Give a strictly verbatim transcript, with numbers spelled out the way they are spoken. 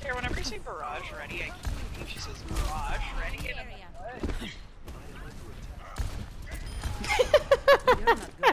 Here, whenever you say barrage ready, I keep thinking she says barrage ready. And I'm like, what?